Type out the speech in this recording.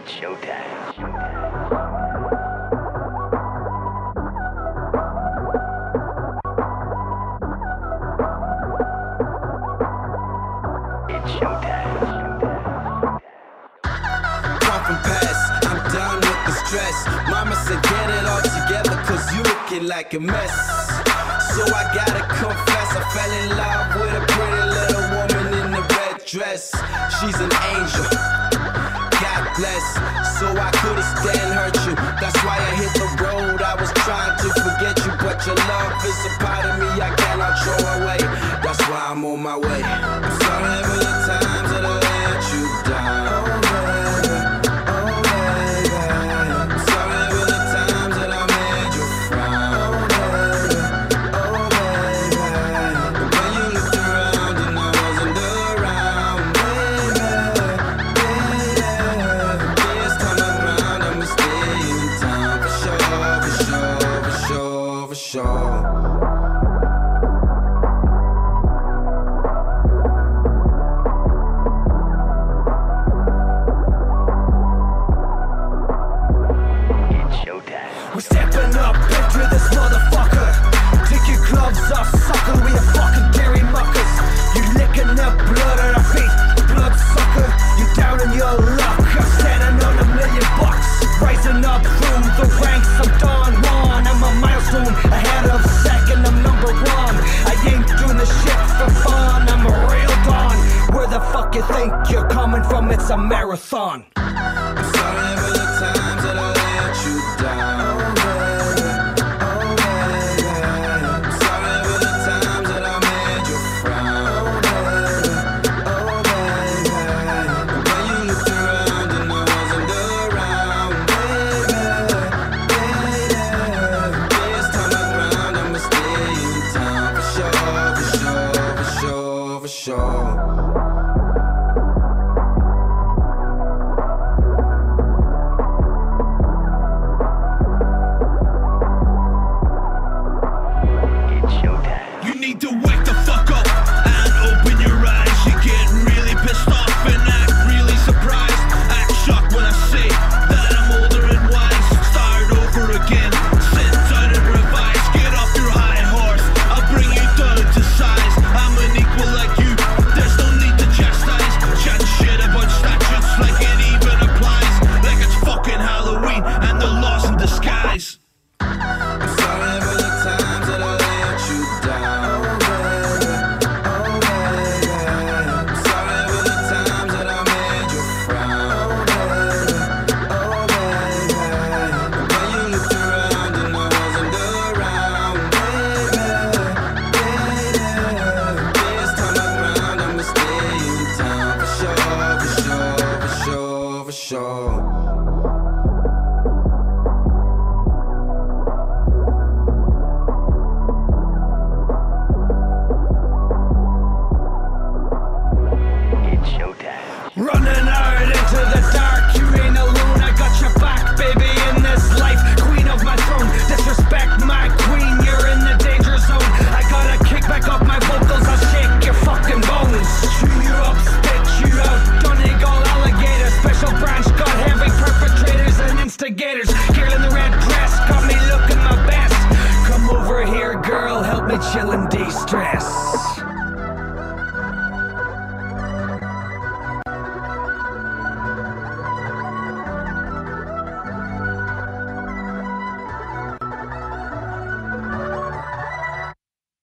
It's showtime. It's showtime. From past, I'm done with the stress. Mama said get it all together cause you looking like a mess. So I gotta confess, I fell in love with a pretty little woman in the red dress. She's an angel, God bless. So I couldn't stand hurt you, that's why I hit the road. I was trying to forget you, but your love is a part of me I cannot throw away. That's why I'm on my way. I'm sorry for the times that I let you down. We're stepping up into this motherfucker. Take your gloves off, sucker. We are fucking dairy muckers. You licking up blood at our feet, blood sucker. You down in your luck. I'm standing on $1 million. Rising up through the ranks. I'm Don Juan. I'm a milestone ahead of second. I'm number one. I ain't doing this shit for fun. I'm a real Don. Where the fuck you think you're coming from? It's a marathon. I'm sorry for the times that I let you down. You need to wake the fuck up and open your eyes. You get really pissed off and act really surprised. Act shocked when I say that I'm older and wise. Start over again, sit down and revise. Get off your high horse, I'll bring you down to size. I'm an equal like you, there's no need to chastise. Chat shit about statutes like it even applies. Like it's fucking Halloween and the law's in disguise. I'm sorry for the times that I let you down. Sure.